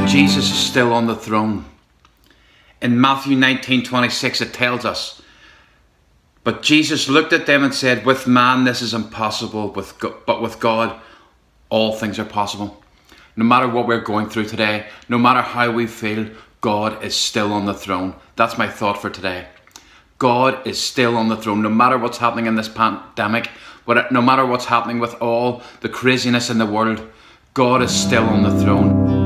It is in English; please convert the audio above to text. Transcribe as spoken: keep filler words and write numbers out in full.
Jesus is still on the throne. In Matthew nineteen twenty-six it tells us, but Jesus looked at them and said, with man this is impossible, with God, but with God all things are possible. No matter what we're going through today, no matter how we feel, God is still on the throne. That's my thought for today. God is still on the throne. No matter what's happening in this pandemic, what, no matter what's happening with all the craziness in the world, God is still on the throne.